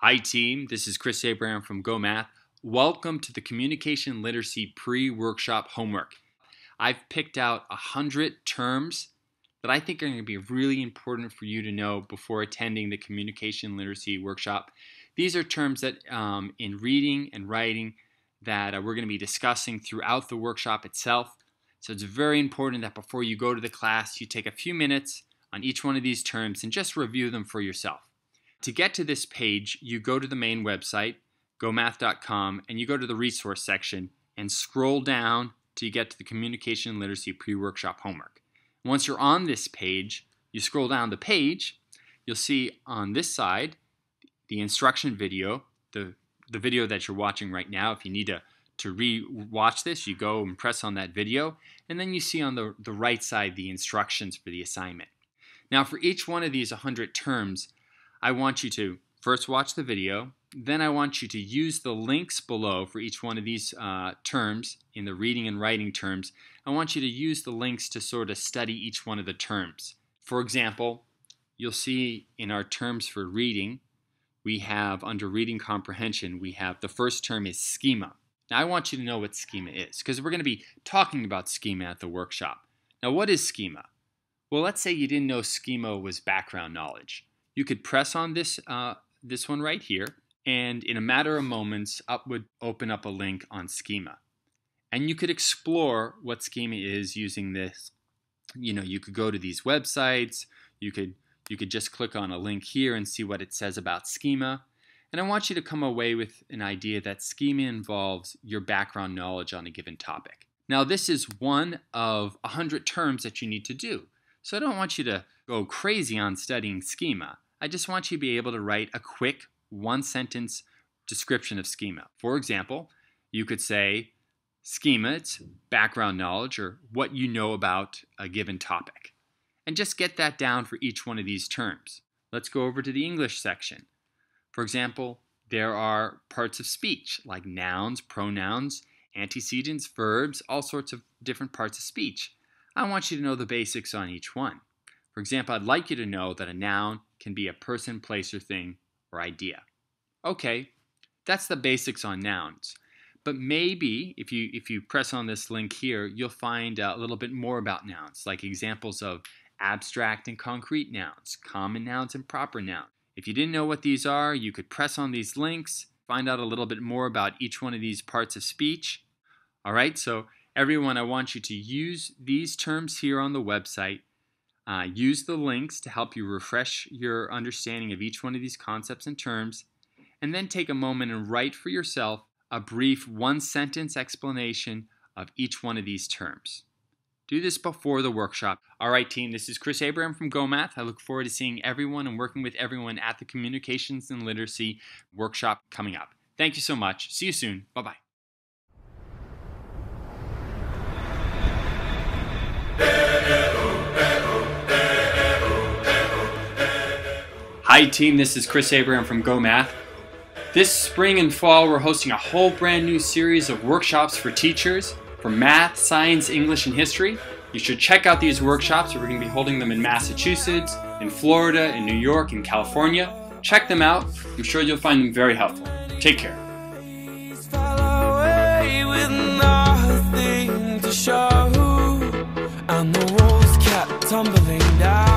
Hi team, this is Chris Abraham from GOHmath. Welcome to the Communication Literacy Pre-Workshop Homework. I've picked out 100 terms that I think are going to be really important for you to know before attending the Communication Literacy Workshop. These are terms that in reading and writing that we're going to be discussing throughout the workshop itself. So it's very important that before you go to the class, you take a few minutes on each one of these terms and just review them for yourself. To get to this page, you go to the main website, GOHmath.com, and you go to the resource section and scroll down till you get to the Communication Literacy Pre-Workshop Homework. Once you're on this page, you scroll down the page, you'll see on this side the instruction video, the video that you're watching right now. If you need to re-watch this, you go and press on that video, and then you see on the right side the instructions for the assignment. Now for each one of these 100 terms, I want you to first watch the video, then I want you to use the links below for each one of these terms in the reading and writing terms. I want you to use the links to sort of study each one of the terms. For example, you'll see in our terms for reading, we have under reading comprehension, we have the first term is schema. Now I want you to know what schema is because we're going to be talking about schema at the workshop. Now what is schema? Well, let's say you didn't know schema was background knowledge. You could press on this one right here, and in a matter of moments, would open up a link on schema. And you could explore what schema is using this. You could go to these websites, you could just click on a link here and see what it says about schema. And I want you to come away with an idea that schema involves your background knowledge on a given topic. Now this is one of 100 terms that you need to do. So I don't want you to go crazy on studying schema. I just want you to be able to write a quick one-sentence description of schema. For example, you could say schema, it's background knowledge or what you know about a given topic. And just get that down for each one of these terms. Let's go over to the English section. For example, there are parts of speech like nouns, pronouns, antecedents, verbs, all sorts of different parts of speech. I want you to know the basics on each one. For example, I'd like you to know that a noun can be a person, place, or thing, or idea. Okay, that's the basics on nouns. But maybe if you press on this link here, you'll find a little bit more about nouns, like examples of abstract and concrete nouns, common nouns, and proper nouns. If you didn't know what these are, you could press on these links, find out a little bit more about each one of these parts of speech. All right, so everyone, I want you to use these terms here on the website. Use the links to help you refresh your understanding of each one of these concepts and terms, and then take a moment and write for yourself a brief one-sentence explanation of each one of these terms. Do this before the workshop. All right, team, this is Chris Abraham from GOHmath. I look forward to seeing everyone and working with everyone at the Communications and Literacy Workshop coming up. Thank you so much. See you soon. Bye-bye. Hi team, this is Chris Abraham from GOHmath. This spring and fall we're hosting a whole brand new series of workshops for teachers for math, science, English, and history. You should check out these workshops. We're going to be holding them in Massachusetts, in Florida, in New York, in California. Check them out. I'm sure you'll find them very helpful. Take care. And the walls kept tumbling down.